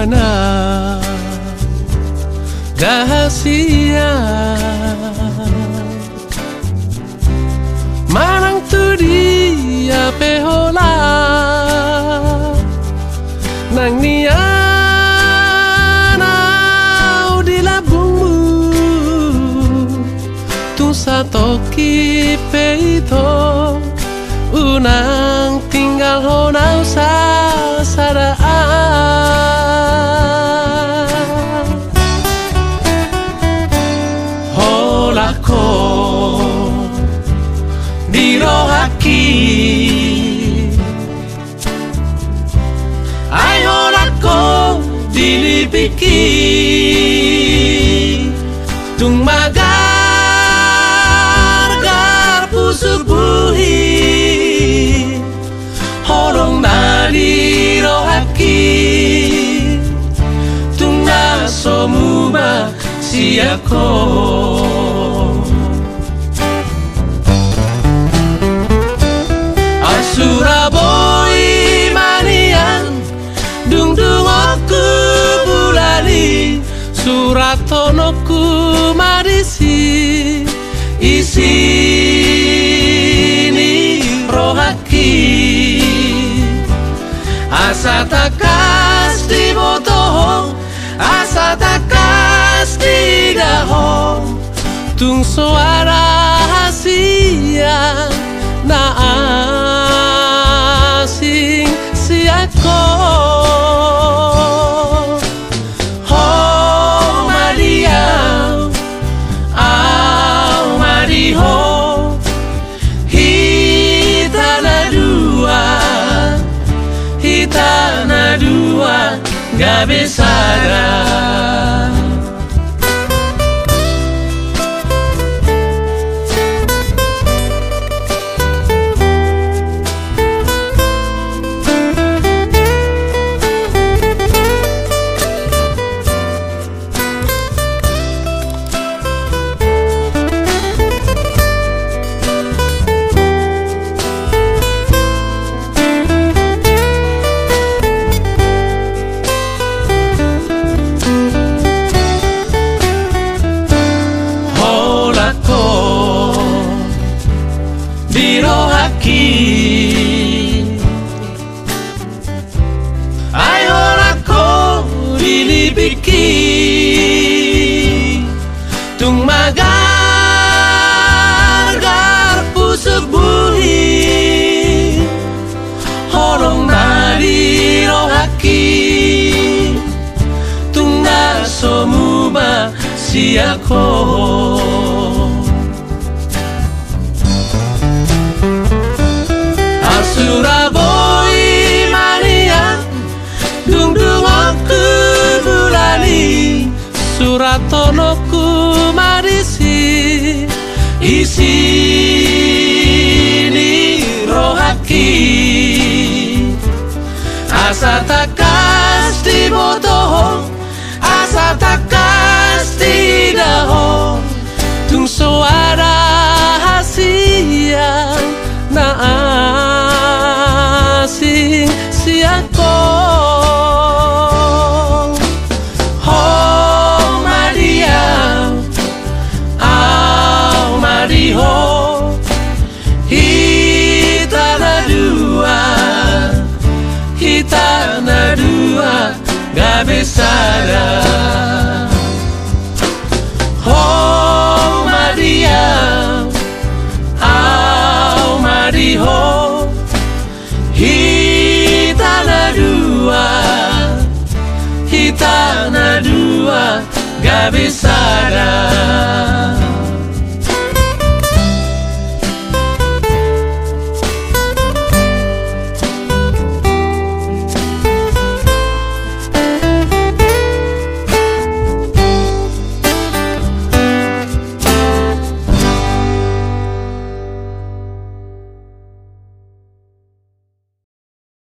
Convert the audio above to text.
mana rahasia manang tu dia pehola nang nianau di labungmu tu satoki peito unang tinggal honau sasaraan holako dirohaki ay holako dilipiki tung magar pusuk buhi holong nadi rohaki tung nasomuma siako Suraboi manian dung aku bulali suratonoku marisi isi ni rohaki asa takas di botoh asa takas di daho tung suara hasia na asing siako ho Maria au Mariho hitana dua gak bisa dirohaki ayo lako dilipiki tung magar pusuk buhi holong nadi rohaki tung nasomuma siako Suraboi mania dung aku bulali suratonoku marisi isi ni rohaki asa takas di botoh asa takas di daho tung suara hasia na asing siako ho Maria au Mariho hitana dua gak bisa ho Maria au Mariho hitana dua gak bisa